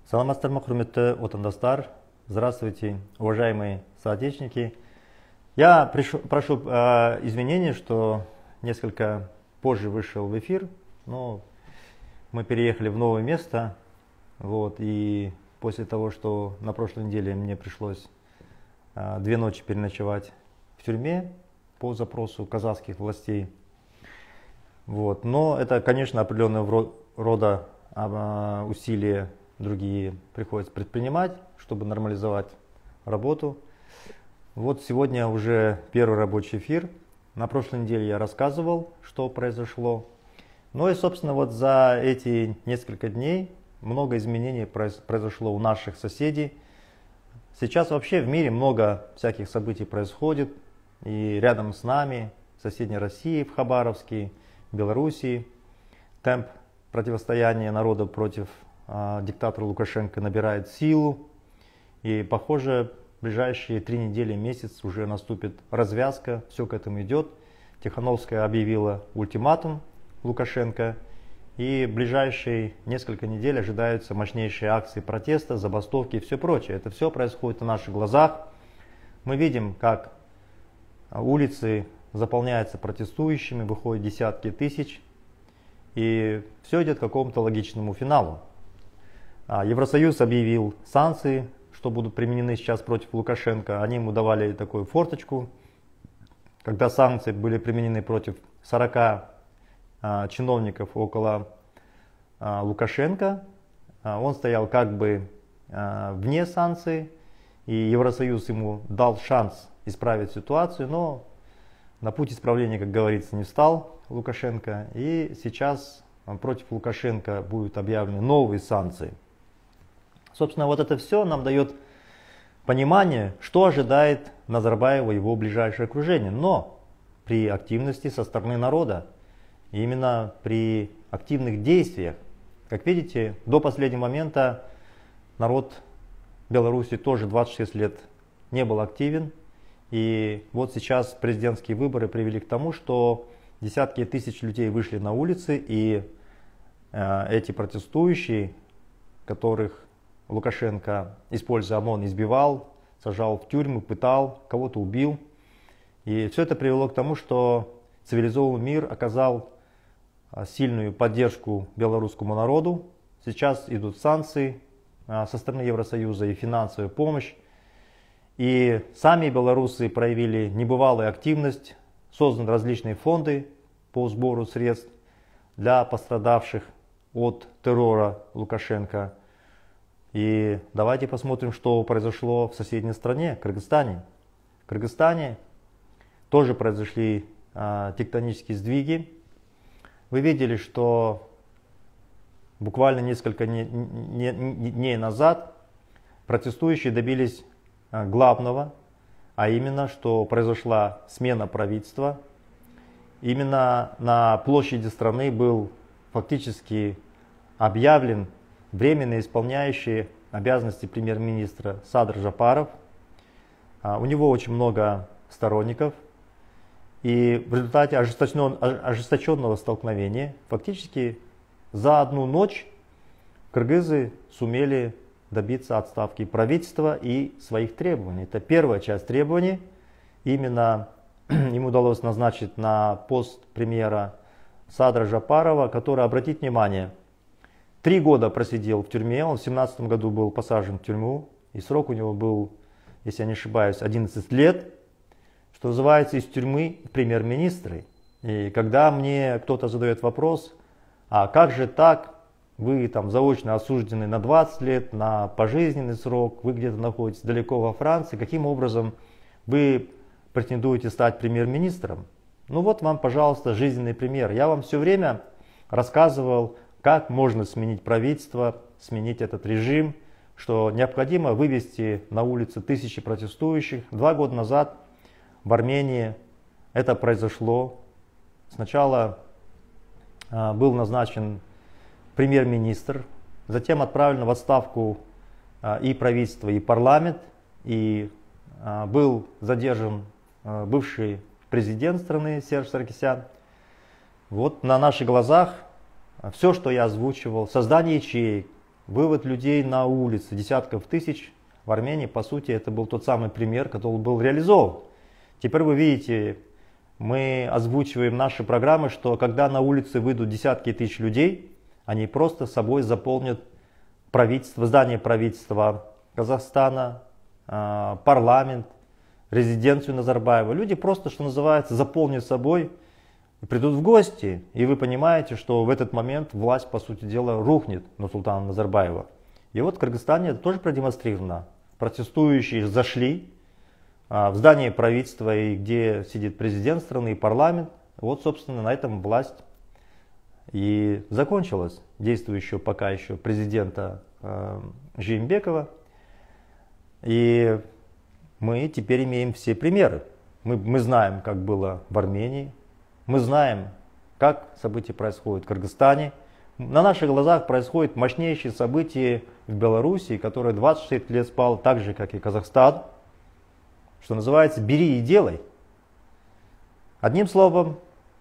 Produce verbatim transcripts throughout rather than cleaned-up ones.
Саламатсыздар, құрметті отандастар. Здравствуйте, уважаемые соотечественники. Я пришел, прошу э, извинения, что несколько позже вышел в эфир, но мы переехали в новое место. Вот, и после того, что на прошлой неделе мне пришлось э, две ночи переночевать в тюрьме по запросу казахских властей. Вот, но это, конечно, определенного рода э, усилия другие приходится предпринимать, чтобы нормализовать работу. Вот сегодня уже первый рабочий эфир. На прошлой неделе я рассказывал, что произошло. Ну и, собственно, вот за эти несколько дней много изменений произошло у наших соседей. Сейчас вообще в мире много всяких событий происходит. И рядом с нами, в соседней России, в Хабаровске, Белоруссии, темп противостояния народа против диктатор Лукашенко набирает силу, и, похоже, в ближайшие три недели, месяц уже наступит развязка, все к этому идет. Тихановская объявила ультиматум Лукашенко, и в ближайшие несколько недель ожидаются мощнейшие акции протеста, забастовки и все прочее. Это все происходит на наших глазах. Мы видим, как улицы заполняются протестующими, выходят десятки тысяч, и все идет к какому-то логичному финалу. Евросоюз объявил санкции, что будут применены сейчас против Лукашенко. Они ему давали такую форточку. Когда санкции были применены против сорока а, чиновников около а, Лукашенко, а, он стоял как бы а, вне санкций, и Евросоюз ему дал шанс исправить ситуацию, но на путь исправления, как говорится, не встал Лукашенко. И сейчас против Лукашенко будут объявлены новые санкции. Собственно, вот это все нам дает понимание, что ожидает Назарбаева и его ближайшее окружение. Но при активности со стороны народа, именно при активных действиях, как видите, до последнего момента народ Беларуси тоже двадцать шесть лет не был активен. И вот сейчас президентские выборы привели к тому, что десятки тысяч людей вышли на улицы, и э, эти протестующие, которых Лукашенко, используя ОМОН, избивал, сажал в тюрьму, пытал, кого-то убил. И все это привело к тому, что цивилизованный мир оказал сильную поддержку белорусскому народу. Сейчас идут санкции со стороны Евросоюза и финансовая помощь. И сами белорусы проявили небывалую активность, созданы различные фонды по сбору средств для пострадавших от террора Лукашенко. И давайте посмотрим, что произошло в соседней стране, Кыргызстане. В Кыргызстане тоже произошли а, тектонические сдвиги. Вы видели, что буквально несколько не, не, не, дней назад протестующие добились а, главного, а именно, что произошла смена правительства. Именно на площади страны был фактически объявлен временно исполняющий обязанности премьер-министра Садыр Жапаров. У него очень много сторонников. И в результате ожесточенного столкновения фактически за одну ночь кыргызы сумели добиться отставки правительства и своих требований. Это первая часть требований. Именно им удалось назначить на пост премьера Садыра Жапарова, который, обратите внимание, Три года просидел в тюрьме, он в семнадцатом году был посажен в тюрьму, и срок у него был, если я не ошибаюсь, одиннадцать лет, что называется, из тюрьмы премьер-министры. И когда мне кто-то задает вопрос, а как же так, вы там заочно осуждены на двадцать лет, на пожизненный срок, вы где-то находитесь далеко во Франции, каким образом вы претендуете стать премьер-министром? Ну вот вам, пожалуйста, жизненный пример. Я вам все время рассказывал, как можно сменить правительство, сменить этот режим, что необходимо вывести на улицы тысячи протестующих. Два года назад в Армении это произошло. Сначала а, был назначен премьер-министр, затем отправлено в отставку а, и правительство, и парламент, и а, был задержан а, бывший президент страны Серж Саркисян. Вот на наших глазах все, что я озвучивал, создание ячеек, вывод людей на улицы, десятков тысяч в Армении, по сути, это был тот самый пример, который был реализован. Теперь вы видите, мы озвучиваем наши программы, что когда на улице выйдут десятки тысяч людей, они просто собой заполнят правительство, здание правительства Казахстана, парламент, резиденцию Назарбаева. Люди просто, что называется, заполнят собой, придут в гости, и вы понимаете, что в этот момент власть, по сути дела, рухнет на султана Назарбаева. И вот в Кыргызстане это тоже продемонстрировано. Протестующие зашли в здание правительства, и где сидит президент страны и парламент. Вот, собственно, на этом власть и закончилась, действующего пока еще президента э, Жээнбекова. И мы теперь имеем все примеры. Мы, мы знаем, как было в Армении, мы знаем, как события происходят в Кыргызстане. На наших глазах происходят мощнейшие события в Белоруссии, которая двадцать шесть лет спала так же, как и Казахстан. Что называется, бери и делай. Одним словом,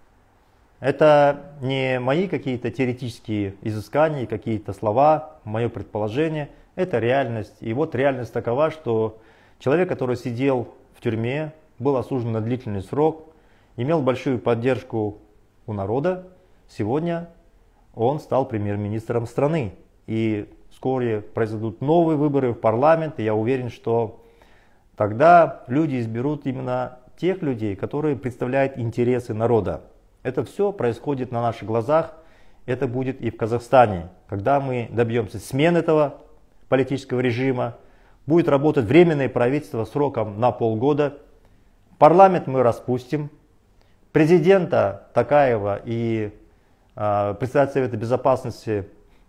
это не мои какие-то теоретические изыскания, какие-то слова, мое предположение. Это реальность. И вот реальность такова, что человек, который сидел в тюрьме, был осужден на длительный срок, имел большую поддержку у народа, сегодня он стал премьер-министром страны. И вскоре произойдут новые выборы в парламент, и я уверен, что тогда люди изберут именно тех людей, которые представляют интересы народа. Это все происходит на наших глазах, это будет и в Казахстане. Когда мы добьемся смены этого политического режима, будет работать временное правительство сроком на полгода, парламент мы распустим, президента Токаева и э, председателя Совета Безопасности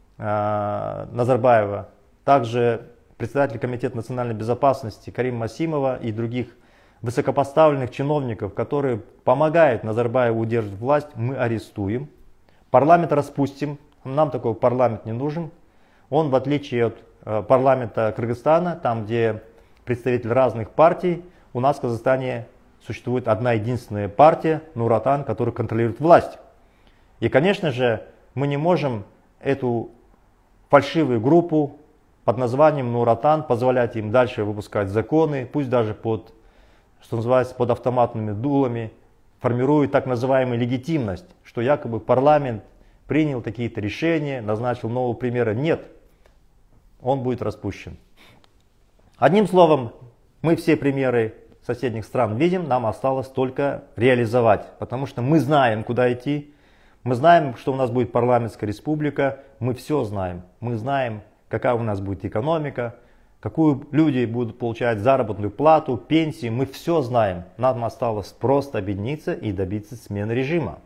э, Назарбаева, также председатель Комитета национальной безопасности Карима Масимова и других высокопоставленных чиновников, которые помогают Назарбаеву удерживать власть, мы арестуем. Парламент распустим, нам такой парламент не нужен. Он, в отличие от э, парламента Кыргызстана, там где представители разных партий, у нас в Казахстане существует одна единственная партия, Нур Отан, которая контролирует власть. И, конечно же, мы не можем эту фальшивую группу под названием Нур Отан позволять им дальше выпускать законы, пусть даже под, что называется, под автоматными дулами, формирует так называемую легитимность, что якобы парламент принял какие-то решения, назначил нового премьера. Нет, он будет распущен. Одним словом, мы все примеры соседних стран видим, нам осталось только реализовать, потому что мы знаем, куда идти, мы знаем, что у нас будет парламентская республика, мы все знаем, мы знаем, какая у нас будет экономика, какую люди будут получать заработную плату, пенсии, мы все знаем. Нам осталось просто объединиться и добиться смены режима.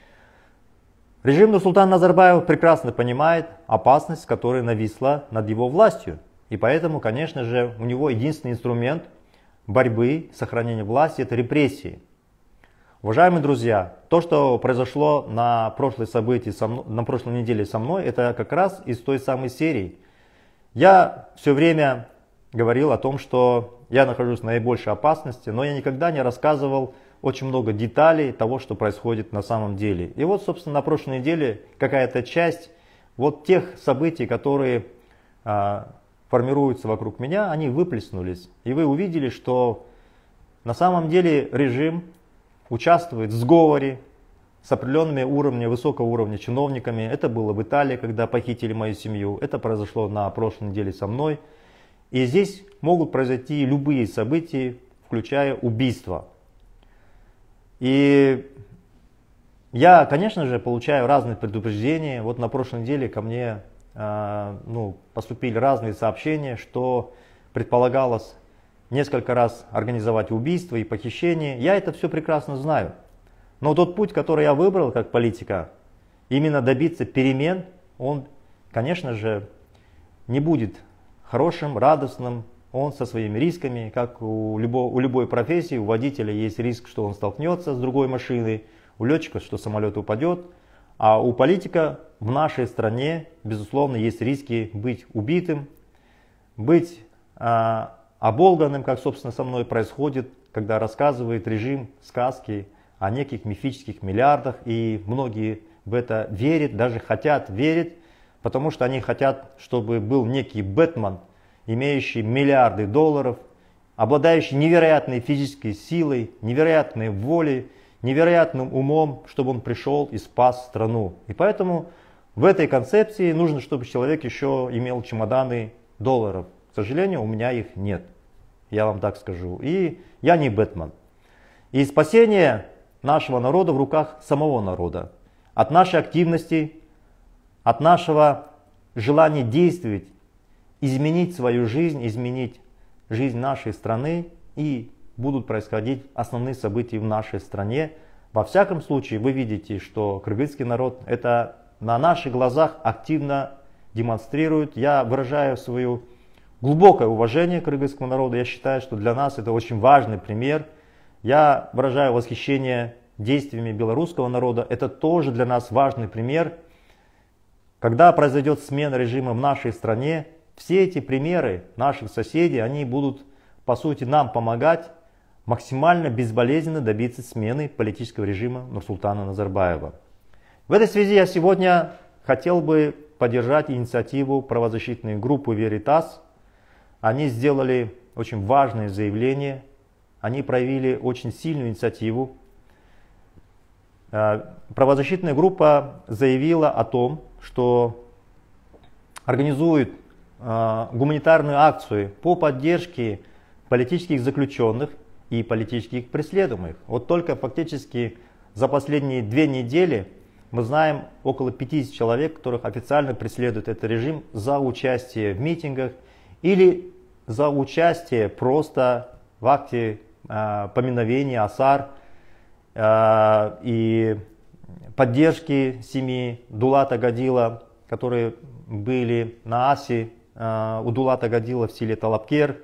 Режим Нурсултана Назарбаева прекрасно понимает опасность, которая нависла над его властью. И поэтому, конечно же, у него единственный инструмент борьбы, сохранения власти – это репрессии. Уважаемые друзья, то, что произошло на прошлой событии, со мной, на прошлой неделе со мной, это как раз из той самой серии. Я все время говорил о том, что я нахожусь в наибольшей опасности, но я никогда не рассказывал очень много деталей того, что происходит на самом деле. И вот, собственно, на прошлой неделе какая-то часть вот тех событий, которые а, формируются вокруг меня, они выплеснулись. И вы увидели, что на самом деле режим участвует в сговоре с определенными уровнями, высокого уровня чиновниками. Это было в Италии, когда похитили мою семью. Это произошло на прошлой неделе со мной. И здесь могут произойти любые события, включая убийство. И я, конечно же, получаю разные предупреждения. Вот на прошлой неделе ко мне э, ну, поступили разные сообщения, что предполагалось несколько раз организовать убийство и похищение. Я это все прекрасно знаю. Но тот путь, который я выбрал как политика, именно добиться перемен, он, конечно же, не будет хорошим, радостным. Он со своими рисками, как у, любо, у любой профессии, у водителя есть риск, что он столкнется с другой машиной, у летчика, что самолет упадет. А у политика в нашей стране, безусловно, есть риски быть убитым, быть э, оболганным, как, собственно, со мной происходит, когда рассказывает режим сказки о неких мифических миллиардах, и многие в это верят, даже хотят верить, потому что они хотят, чтобы был некий Бэтмен, имеющий миллиарды долларов, обладающий невероятной физической силой, невероятной волей, невероятным умом, чтобы он пришел и спас страну. И поэтому в этой концепции нужно, чтобы человек еще имел чемоданы долларов. К сожалению, у меня их нет, я вам так скажу. И я не Бэтмен. И спасение нашего народа в руках самого народа. От нашей активности, от нашего желания действовать, изменить свою жизнь, изменить жизнь нашей страны, и будут происходить основные события в нашей стране. Во всяком случае, вы видите, что кыргызский народ это на наших глазах активно демонстрирует. Я выражаю свое глубокое уважение к кыргызскому народу. Я считаю, что для нас это очень важный пример. Я выражаю восхищение действиями белорусского народа. Это тоже для нас важный пример. Когда произойдет смена режима в нашей стране, все эти примеры наших соседей, они будут, по сути, нам помогать максимально безболезненно добиться смены политического режима Нурсултана Назарбаева. В этой связи я сегодня хотел бы поддержать инициативу правозащитной группы Veritas. Они сделали очень важное заявление, они проявили очень сильную инициативу. Правозащитная группа заявила о том, что организует гуманитарную акцию по поддержке политических заключенных и политических преследуемых. Вот только фактически за последние две недели мы знаем около пятидесяти человек, которых официально преследует этот режим за участие в митингах или за участие просто в акте э, поминовения Асар э, и поддержки семьи Дулата Гадила, которые были на Асе э, у Дулата Гадила в селе Талапкер,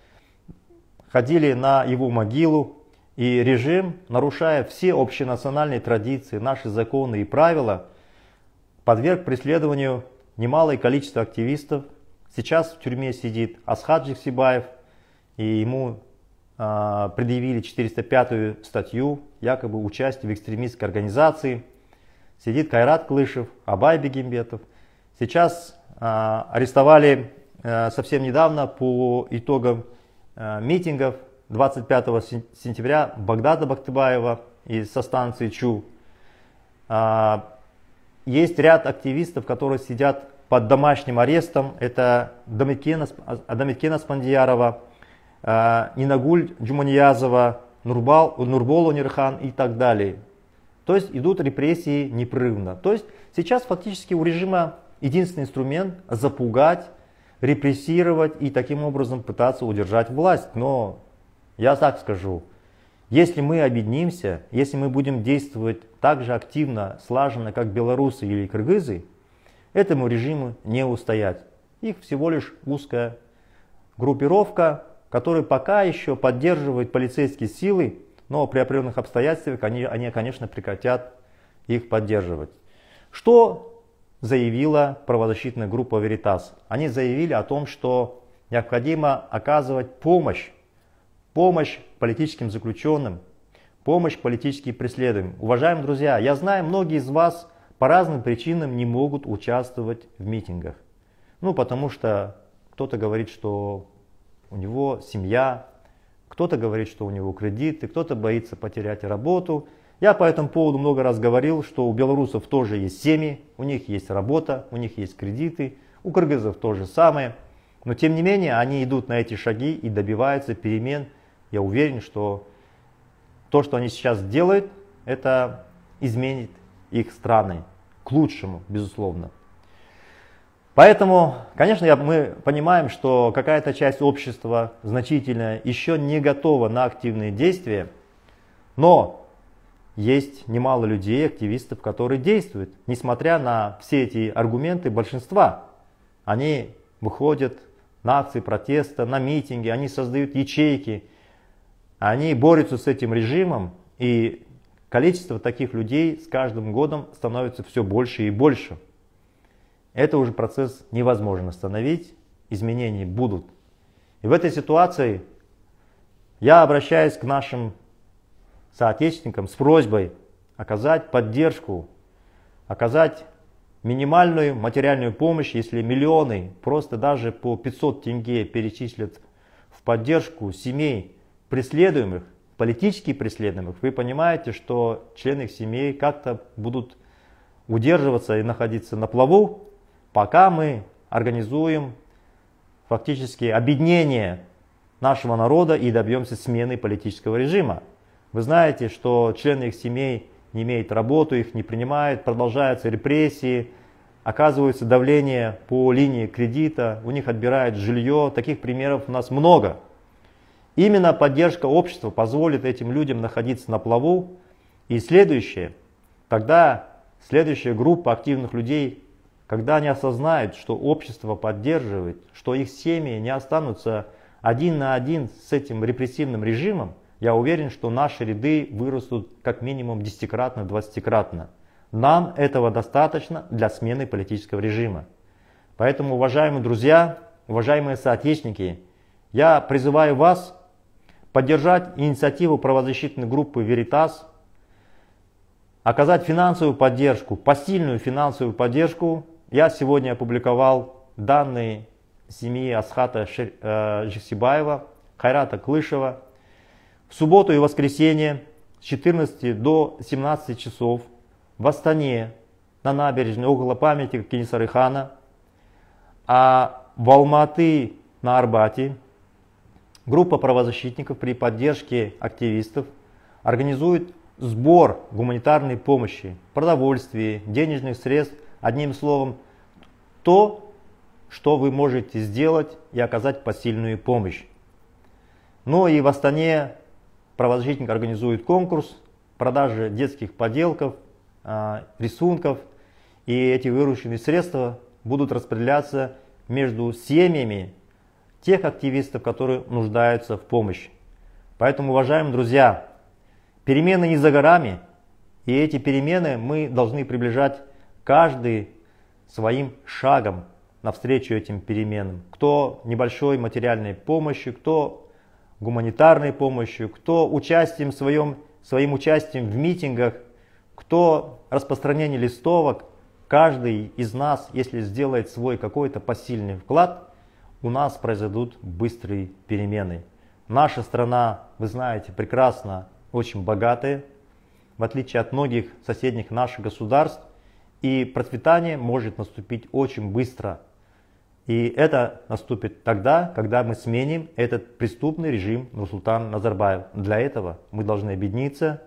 ходили на его могилу, и режим, нарушая все общенациональные традиции, наши законы и правила, подверг преследованию немалое количество активистов. Сейчас в тюрьме сидит Асхат Жексибаев, и ему э, предъявили четыреста пятую статью, якобы участие в экстремистской организации. Сидит Кайрат Клышев, Абай Бегимбетов. Сейчас э, арестовали э, совсем недавно по итогам э, митингов двадцать пятого сентября Багдада Бактыбаева из, со станции Чу. Э, есть ряд активистов, которые сидят под домашним арестом. Это Дамиткена, Дамиткена Спандиярова, э, Нинагуль Джуманиязова, Нурбал, Нурбол Унирхан и так далее. То есть идут репрессии непрерывно. То есть сейчас фактически у режима единственный инструмент запугать, репрессировать и таким образом пытаться удержать власть. Но я так скажу, если мы объединимся, если мы будем действовать так же активно, слаженно, как белорусы или кыргызы, этому режиму не устоять. Их всего лишь узкая группировка, которая пока еще поддерживает полицейские силы, но при определенных обстоятельствах они, они, конечно, прекратят их поддерживать. Что заявила правозащитная группа Veritas? Они заявили о том, что необходимо оказывать помощь, помощь политическим заключенным, помощь политическим преследуемым. Уважаемые друзья, я знаю, многие из вас по разным причинам не могут участвовать в митингах. Ну, потому что кто-то говорит, что у него семья, кто-то говорит, что у него кредиты, кто-то боится потерять работу. Я по этому поводу много раз говорил, что у белорусов тоже есть семьи, у них есть работа, у них есть кредиты, у кыргызов то же самое. Но тем не менее, они идут на эти шаги и добиваются перемен. Я уверен, что то, что они сейчас делают, это изменит их страны к лучшему, безусловно. Поэтому, конечно, я, мы понимаем, что какая-то часть общества значительная еще не готова на активные действия, но есть немало людей, активистов, которые действуют. Несмотря на все эти аргументы большинства, они выходят на акции протеста, на митинги, они создают ячейки, они борются с этим режимом, и количество таких людей с каждым годом становится все больше и больше. Это уже процесс невозможно остановить, изменения будут. И в этой ситуации я обращаюсь к нашим соотечественникам с просьбой оказать поддержку, оказать минимальную материальную помощь, если миллионы, просто даже по пятьсот тенге перечислят в поддержку семей преследуемых, политически преследуемых, вы понимаете, что члены их семей как-то будут удерживаться и находиться на плаву, пока мы организуем фактически объединение нашего народа и добьемся смены политического режима. Вы знаете, что члены их семей не имеют работу, их не принимают, продолжаются репрессии, оказывается давление по линии кредита, у них отбирают жилье. Таких примеров у нас много. Именно поддержка общества позволит этим людям находиться на плаву. И следующее, тогда следующая группа активных людей, когда они осознают, что общество поддерживает, что их семьи не останутся один на один с этим репрессивным режимом, я уверен, что наши ряды вырастут как минимум десятикратно, двадцатикратно. Нам этого достаточно для смены политического режима. Поэтому, уважаемые друзья, уважаемые соотечественники, я призываю вас поддержать инициативу правозащитной группы Veritas, оказать финансовую поддержку, посильную финансовую поддержку. Я сегодня опубликовал данные семьи Асхата Жексибаева, Хайрата Клышева. В субботу и воскресенье с четырнадцати до семнадцати часов в Астане на набережной около памятника Кенесары Хана, а в Алматы на Арбате группа правозащитников при поддержке активистов организует сбор гуманитарной помощи, продовольствия, денежных средств, одним словом, то, что вы можете сделать и оказать посильную помощь. Ну и в Астане правозащитник организует конкурс продажи детских поделков, рисунков, и эти вырученные средства будут распределяться между семьями тех активистов, которые нуждаются в помощи. Поэтому, уважаемые друзья, перемены не за горами, и эти перемены мы должны приближать каждый своим шагом навстречу этим переменам. Кто небольшой материальной помощью, кто гуманитарной помощью, кто участием своим, своим участием в митингах, кто распространение листовок. Каждый из нас, если сделает свой какой-то посильный вклад, у нас произойдут быстрые перемены. Наша страна, вы знаете, прекрасно, очень богатая, в отличие от многих соседних наших государств, и процветание может наступить очень быстро. И это наступит тогда, когда мы сменим этот преступный режим Нурсултана Назарбаева. Для этого мы должны объединиться.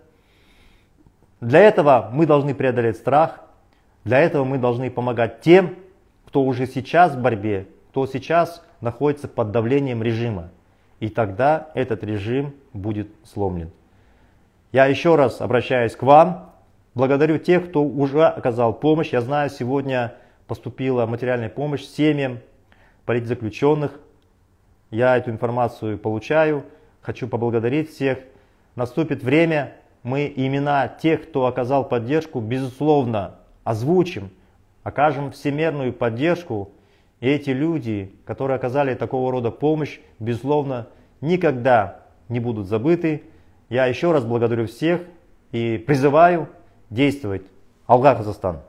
Для этого мы должны преодолеть страх. Для этого мы должны помогать тем, кто уже сейчас в борьбе, кто сейчас находится под давлением режима. И тогда этот режим будет сломлен. Я еще раз обращаюсь к вам. Благодарю тех, кто уже оказал помощь. Я знаю, сегодня поступила материальная помощь семьям политзаключенных. Я эту информацию получаю. Хочу поблагодарить всех. Наступит время, мы имена тех, кто оказал поддержку, безусловно, озвучим, окажем всемирную поддержку. И эти люди, которые оказали такого рода помощь, безусловно, никогда не будут забыты. Я еще раз благодарю всех и призываю действовать. Алга, Казахстан!